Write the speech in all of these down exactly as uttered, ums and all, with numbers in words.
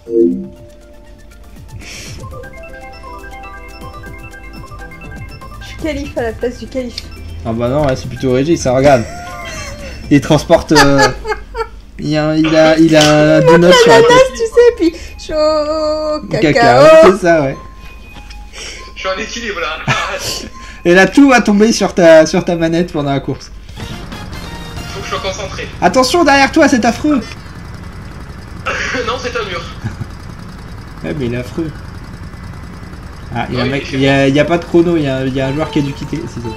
Je suis calife à la place du calife. Ah bah non, ouais, c'est plutôt Régis, ça regarde. Il transporte... Euh... il, a, il a il a un donut sur la tête. Tu sais, puis chaud, cacao. Cacao, c'est ça, ouais. Je suis en équilibre là. Et là, tout va tomber sur ta, sur ta manette pendant la course. Faut que je sois concentré. Attention, derrière toi, c'est affreux. Non, c'est un mur. Ouais, mais il est affreux. Ah, il y a, Oui, un mec, c'est il y a, il y a pas de chrono, il y a, il y a un joueur qui a dû quitter. C'est ça.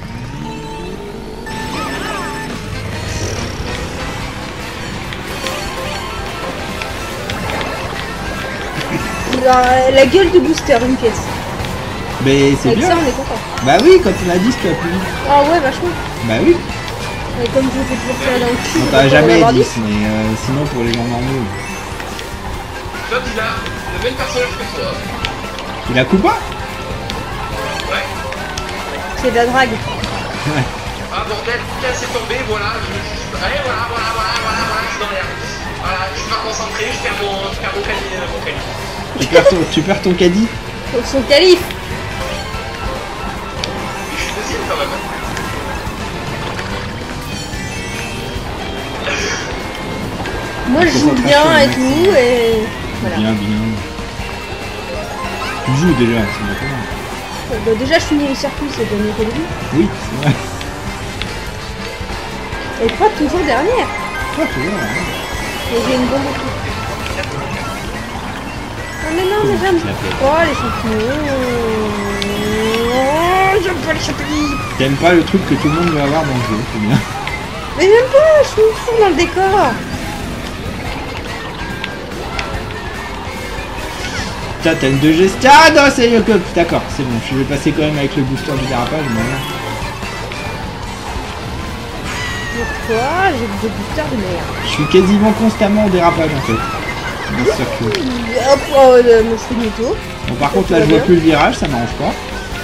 La, la gueule de booster, une pièce. Mais c'est Avec bien. ça, on est content. Bah oui, quand on a dit, tu as plus vite. Ah ouais, vachement. Bah oui. Et comme je fais toujours ça dans le cul. On t'a jamais dix, mais euh, sinon pour les gens normaux. Toi, il a le même personnage que toi. Il a Koopa? Ouais. C'est de la drague. Ouais. Ah bordel, tiens, c'est tombé, voilà. Je... Allez, voilà, voilà, voilà, voilà, voilà, je suis dans l'air. Voilà, je suis pas concentré, je perds mon, je perds mon caddie, mon caddie. Tu perds ton, tu perds ton caddie? Pour son calife. Je suis deuxième quand même. Moi, je joue bien et tout, et voilà. Bien, bien. Tu joues déjà, c'est bien. Euh, bah, déjà, je finis le circuit, c'est bien mieux que le début. Oui, c'est vrai. Et toi, toujours dernière. Toi, tu vois, hein. Et j'ai une bombe au cul. Ah mais non, mais j'aime pas les champignons. Oh, j'aime pas les champignons. T'aimes pas le truc que tout le monde veut avoir dans le jeu, c'est bien. Mais j'aime pas, je suis fou dans le décor. Putain, t'as une deux G. Ah non, c'est le cop. D'accord, c'est bon. Je vais passer quand même avec le booster du dérapage. Mais... Pourquoi j'ai des boosters de merde? Je suis quasiment constamment en dérapage en fait. Dans ce circuit. Hop, oh, euh, me fais demi-tour. Bon, par contre, là, je vois plus le virage, ça m'arrange pas.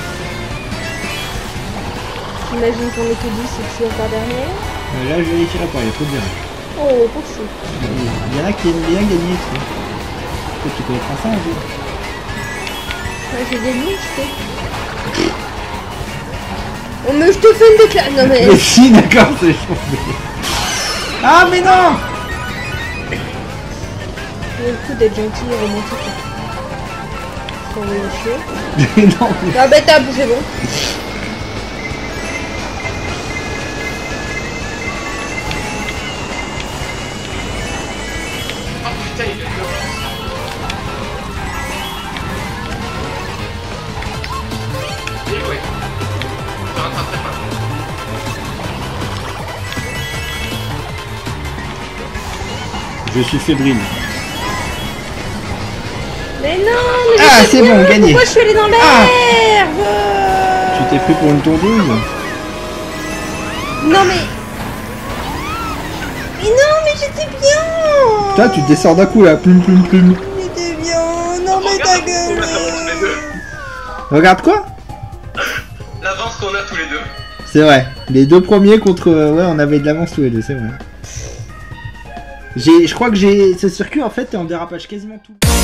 J'imagine qu'on est que dix et que je suis encore dernière. Euh, là, je vérifierai pas, il y a trop de virage. Oh, pour chou. Il y en a qui aiment bien gagner, tu sais. Peut-être tu connais pas ça un jour. Ouais, j'ai gagné, je sais. Oh, mais je te fais une déclaration. Non, mais. Mais si, d'accord, c'est chaud. Ah, mais non! J'ai le coup d'être gentil et romantique. Faut envoyer chier. Mais non, mais... Ah, bah, t'as, c'est bon. Oh putain, il est là. Et ouais. Je rattraperai pas. Je suis fébrile. Mais non, mais Ah, je sais c'est bien, bon, gagné. Pourquoi je suis allée dans l'air? Ah. euh... Tu t'es pris pour une tondeuse? Non, mais. Mais non, mais j'étais bien. Toi, tu descends d'un coup là, plume, plume, plume. J'étais bien. Non, mais ta gueule. Regarde quoi? L'avance qu'on a tous les deux. C'est vrai. Les deux premiers contre... Ouais, on avait de l'avance tous les deux, c'est vrai. J'ai, je crois que j'ai... Ce circuit, en fait, est en dérapage quasiment tout.